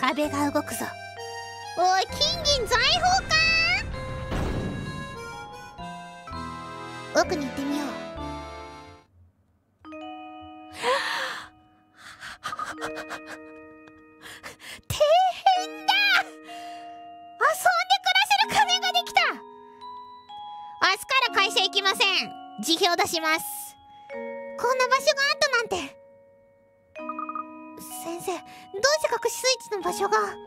壁が動くぞ。おい、金銀財宝か。奥に行ってみよう。底辺だ。遊んで暮らせる壁ができた。明日から会社行きません。辞表出します。こんな場所があったなんて。先生、どうして隠しスイッチの場所が。